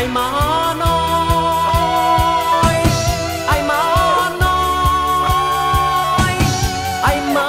มาน้อยไอ้มาน้อยไอ้มา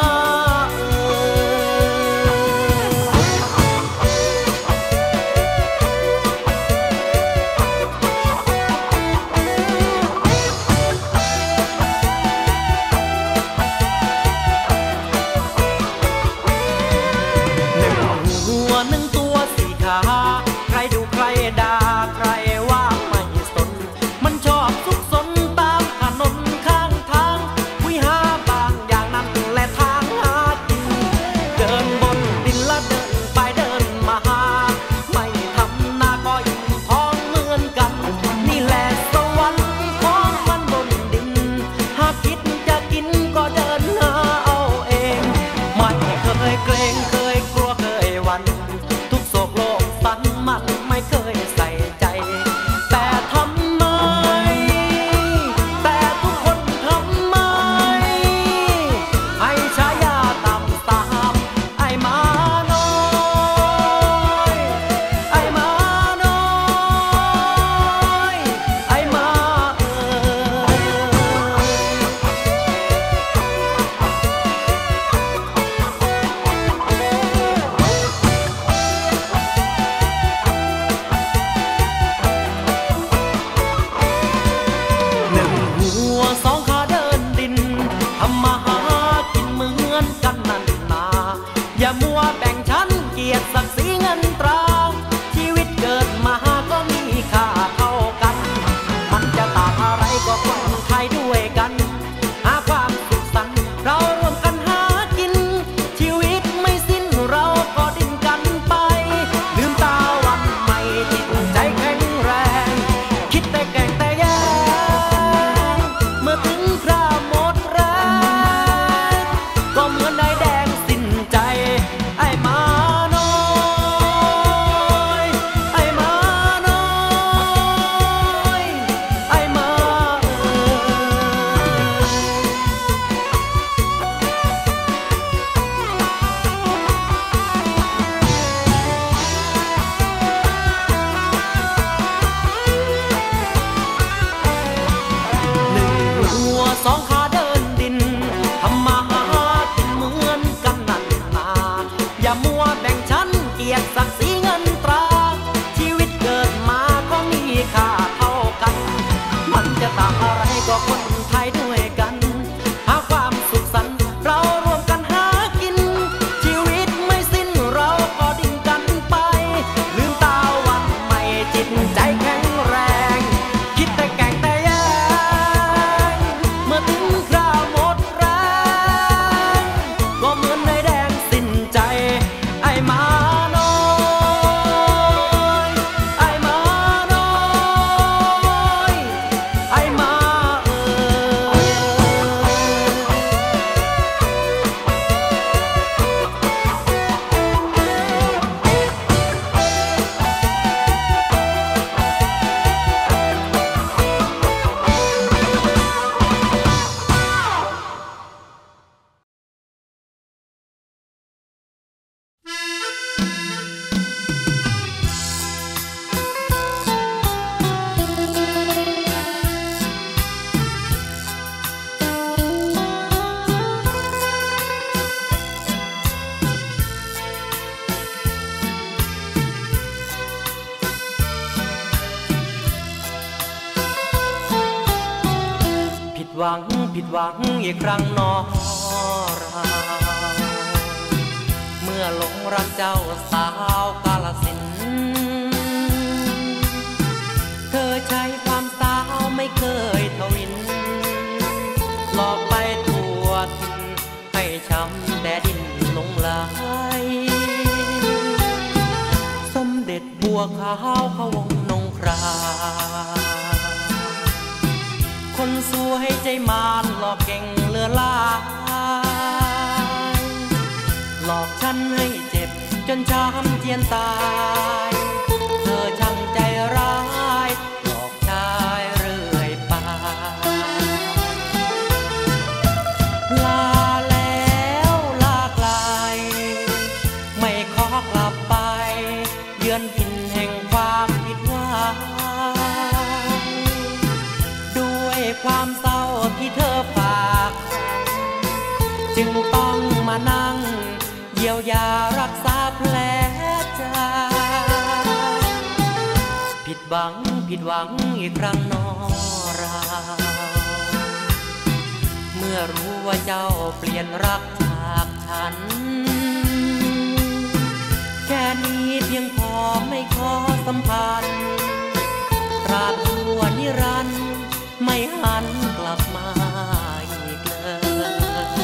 ใครดูใครด่าใครว่าไม่สนมันชอบซุกซนตามถนนข้างทางวิหาบางอย่างนั้นแหละทางหากินเดินบนดินละเดินไปเดินมาไม่ทำหน้าก็อิ่มท้องเหมือนกันนี่แหละสวรรค์ของมันบนดินหากคิดจะกินก็เดินหาเอาเองไม่เคยเกรงเคยกลัวเคยหวั่นทุกโศกโลกสันมันไม่เคยใส่ใจแต่ทำไมแต่ทุกคนทำไมให้ฉายาตามไอ้มาน้อยไอ้มาน้อยไอ้มาสองขาเดินดินทำมาหากินเหมือนกันนั่นนาอย่ามัวแบ่งชั้นเกียรติศักดิ์ศรีเงินตราชีวิตเกิดมาก็มีค่าเท่ากันมันจะต่างอะไรก็คนไทยด้วยกันหาความสุขสันต์เราร่วมกันหากินชีวิตไม่สิ้นเราก็ดิ้นกันไปลืมตาวันใหม่จิตใจแข็งแรงคิดแต่แก่งแต่แย่เมื่อถึงคราวหมดแรงก็เหมือนนายแดงสิ้นใจไอ้มาน้อยไอ้มาน้อยไอ้มาหนึ่งหัวสองขาเดินดินทำมาหากินเหมือนกันนั่นนาอย่ามัวแบ่งชั้นเกียรติศักดิ์ศรีเงินตราชีวิตเกิดมาก็มีค่าเท่ากันมันจะต่างอะไรก็คนไทยด้วยกันหาความสุขสันต์เราร่วมกันหากินชีวิตไม่สิ้นเราก็ดิ้นกันไปลืมตาวันใหม่จิตใจแข็งแรงคิดแต่แก่งแต่แย่เมื่อถึงคราวหมดแรงก็เหมือนนายแดงสิ้นใจไอ้มาน้อยไอ้มาน้อยไอ้มาผิดหวังอีกครั้งนอเราเมื่อหลงรักเจ้าสาวกาฬสินธุ์เธอใช้ความสาวไม่เคยทวินหลอกไปทั่วทินให้ช้ำแต่ดินหลงไหลสมเด็จบัวขาวเขาวงนงคราคนสวยใจมารหลอกเก่งเลือลายหลอกฉันให้เจ็บจนช้ำเจียนตายเธอช่างใจร้ายหลอกชายเรื่อยไปลาแล้วลาไกลไม่ขอกลับไปเยือนถิ่นแห่งความผิดหวังจึงต้องมานั่งเยียวยารักษาแผลใจผิดหวังอีกครั้งนอเราเมื่อรู้ว่าเจ้าเปลี่ยนรักจากฉันแค่นี้เพียงพอไม่ขอสัมพันธ์ตราบชั่วนิรันดร์ไม่หันกลับมาอีกเลย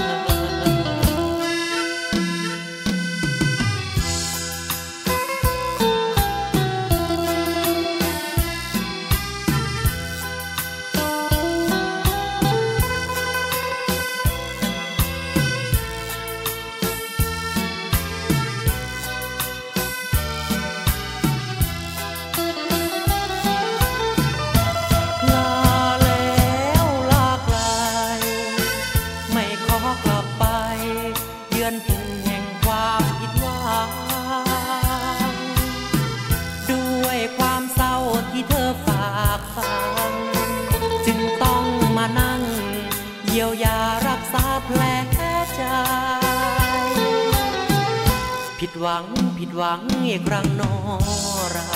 เยียวยารักษาแผลใจผิดหวังอีกครั้งนอเรา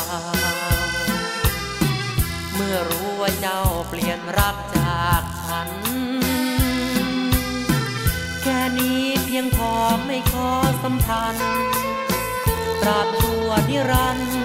เมื่อรู้ว่าเจ้าเปลี่ยนรักจากฉันแค่นี้เพียงพอไม่ขอสัมพันธ์ตราบชั่วนิรันดร์